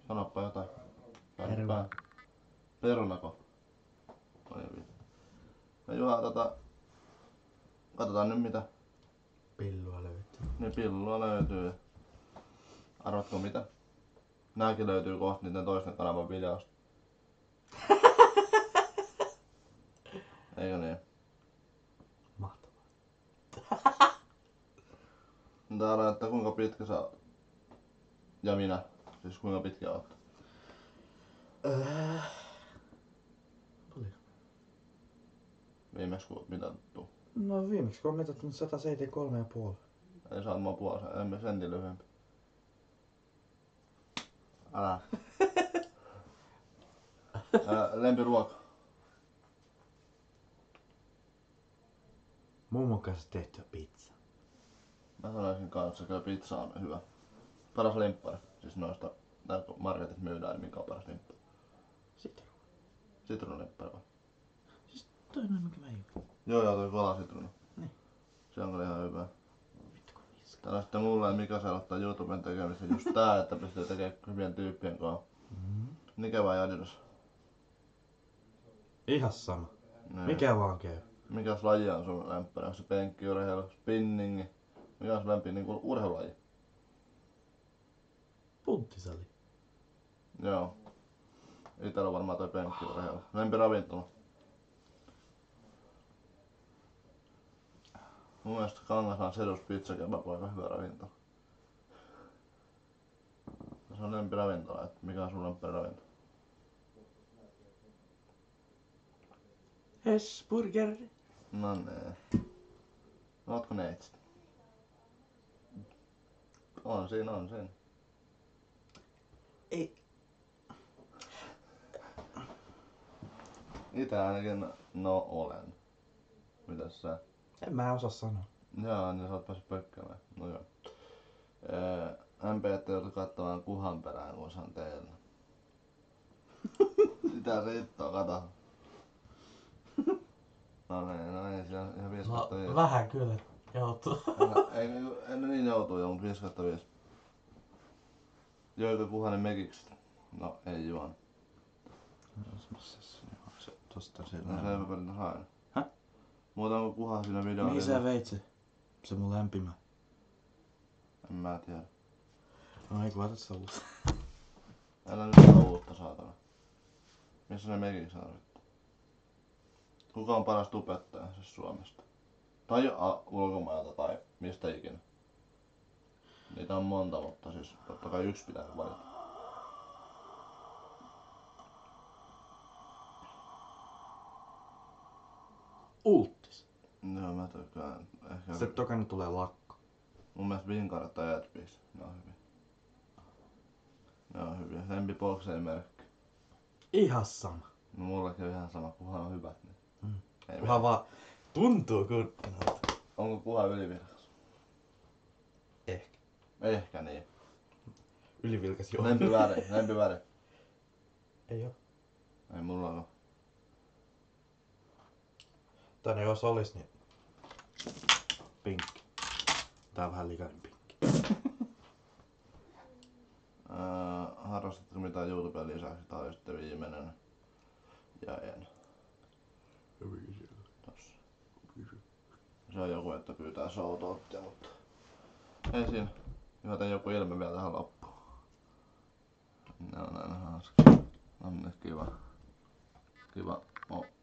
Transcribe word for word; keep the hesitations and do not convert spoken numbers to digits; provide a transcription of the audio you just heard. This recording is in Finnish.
Sanoppa jotain. Peruna. Perunako? Oi vittu. No Juha, tota... Katsotaan nyt mitä. Pillua löytyy. Niin pillua löytyy. Arvatko mitä? Nääkin löytyy kohta niiden toisten kanavan videosta. Eikö niin? Mahtavaa. Täällä, että kuinka pitkä sä oot? Ja minä. Siis kuinka pitkä oot? Öö... Paljon? Viimeksi kun oot mitattu. No viimeksi kun on mitattu sata seitsemänkymmentäkolme pilkku viisi. Ei saa mua puolella, emme sentin lyhyempi. Älä. Ää, lempiruoka. Mummon kanssa tehtyä pizza. Mä sanoisin kanssa, että pizza on hyvä. Paras lemppari. Siis noista, tää kun marketit myydään, niin mikä on paras lemppari? Sitruuna. Sitruunalemppari vai? Siis toinen mikä mä juon. Joo joo, toi kola sitruuna. Niin. Se on kyllä ihan hyvä. Vittu kun niska. Täällä sitten mulle ja Mika selottaa YouTuben tekemistä just tää, että pystyy tekemään hyvien tyyppien kanssa. Mm-hmm. Nike vai Adidas? Ihan sama. Niin. Mikä vaan käy. Mikäs laji on sun lemppari? Onko se penkkiurheilu, spinningi? Mikä on sun lempi niinku urheilulaji? Punttisali. Joo. Itellä on varmaan toi penkkiurheilu. Lempi ravintola. Mun mielestä Kangasalan Sedus Pizza Kebab on aika hyvä ravintola. Se on lempi ravintola, että mikä on sun lempi ravintola? Hesburger. No nee. Ootko neitsit? On siinä, on siinä. Ei. Itä ainakin, no olen. Mitäs sä? En mä osaa sanoa. Joo, niin sä oot päässyt pökkäämään. No joo. Öö, M P ette joutu katsomaan kuhan perään, kun se on teillä. Sitä se ittoo, kato. No niin, no ei, siinä on ihan viisi kautta viisi. vähän kyllä joutuu. Ei, ei, ei ne niin joutuu jo, mut viisi kautta viisi. Joiko kuhanen mekiksi? No, ei juon. Se tosta No siellä. se ei välillä hae. Häh? Muuta kuin kuha siinä videolla. Mihin sä veit se? Se mun lämpimä. En mä tiedä. No ei kun otat sä uutta. Älä nyt saa uutta saatana. Missä ne mekiksi on? Kuka on paras tubettaja siis Suomesta? Tai a, ulkomailta tai mistä ikinä. Niitä on monta, mutta siis totta kai yksi pitää valita. Ulttis. Joo, mä tykkään. Ehkä Sitten tokana tulee lakko. mun mielestä Vinkaret tai Edbeast. Ne on hyviä. Ne on hyviä. Lempi bokseen merkki. Ihan sama. No mullakin on ihan sama, kuhan on hyvät. Niin. Mm. Ei Kunhan vaan tuntuu kurkkinalta. Onko kuha ylivirkas? Ehkä. Ehkä niin. Ylivilkas joo. Lempi väri, lempi väri. Ei oo. Ei mulla oo. Tänne jos olis niin pinkki. Tää on vähän likainen pinkki. Ää, harrastatko mitään YouTuben lisäksi? Tää oli sitten viimeinen. Ja en. Tossa. Se on joku, että pyytää shoutouttia, mutta ei siinä. Joten joku ilme vielä tähän loppuun. Ne on aina hauska. On nyt kiva. Kiva. Oh.